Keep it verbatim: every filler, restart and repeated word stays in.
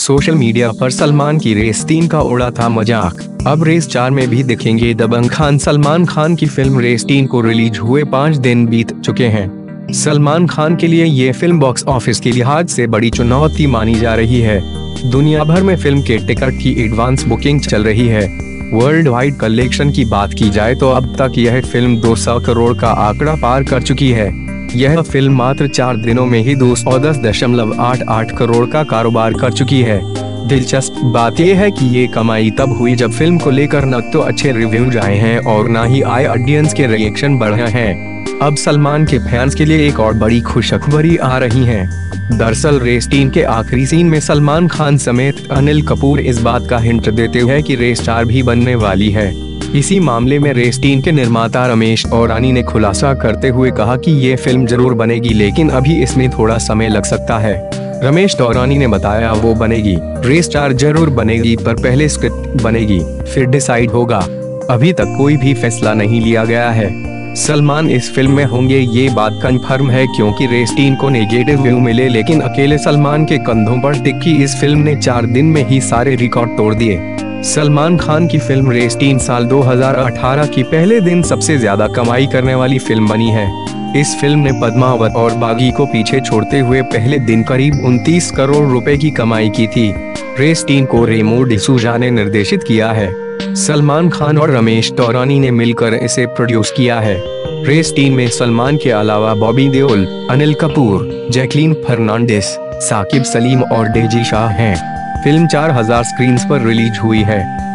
Social media पर सलमान की race तीन का उड़ा था मजाक। अब रेस चार में भी दिखेंगे दबंग खान। सलमान खान की फिल्म रेस तीन को रिलीज हुए पाँच दिन बीत चुके हैं। सलमान खान के लिए ये फिल्म बॉक्स ऑफिस के लिहाज से बड़ी चुनौती मानी जा रही है। दुनिया भर में फिल्म के टिकट की एडवांस बुकिंग चल रही है। वर्ल्ड वाइड कलेक्शन की बात की जाए तो अब तक यह फिल्म दो सौ करोड़ का आंकड़ा पार कर चुकी है। यह फिल्म मात्र चार दिनों में ही दो सौ दस दशमलव आठ आठ करोड़ का कारोबार कर चुकी है। दिलचस्प बात यह है कि ये कमाई तब हुई जब फिल्म को लेकर न तो अच्छे रिव्यूज आए हैं और न ही आए ऑडियंस के रिएक्शन बढ़े हैं। अब सलमान के फैंस के लिए एक और बड़ी खुशखबरी आ रही है। दरअसल रेस तीन के आखिरी सीन में सलमान खान समेत अनिल कपूर इस बात का हिंट देते हैं कि रेस चार भी बनने वाली है। इसी मामले में रेस तीन के निर्माता रमेश औरानी ने खुलासा करते हुए कहा कि ये फिल्म जरूर बनेगी, लेकिन अभी इसमें थोड़ा समय लग सकता है। रमेश औरानी ने बताया वो बनेगी, रेस चार जरूर बनेगी, पर पहले स्क्रिप्ट बनेगी फिर डिसाइड होगा। अभी तक कोई भी फैसला नहीं लिया गया है। सलमान इस फिल्म में होंगे ये बात कंफर्म है, क्योंकि रेस तीन को नेगेटिव व्यू मिले, लेकिन अकेले सलमान के कंधों पर टिकी इस फिल्म ने चार दिन में ही सारे रिकॉर्ड तोड़ दिए। सलमान खान की फिल्म रेस तीन साल दो हज़ार अठारह की पहले दिन सबसे ज्यादा कमाई करने वाली फिल्म बनी है। इस फिल्म ने पद्मावत और बागी को पीछे छोड़ते हुए पहले दिन करीब उनतीस करोड़ रुपए की कमाई की थी। रेस तीन को रेमो डिसूजा ने निर्देशित किया है। सलमान खान और रमेश औरानी ने मिलकर इसे प्रोड्यूस किया है। रेस तीन में सलमान के अलावा बॉबी देओल, अनिल कपूर, जैकलीन फर्नांडिस, साकिब सलीम और डेजी शाह हैं। फिल्म चार हज़ार स्क्रीन्स पर रिलीज हुई है।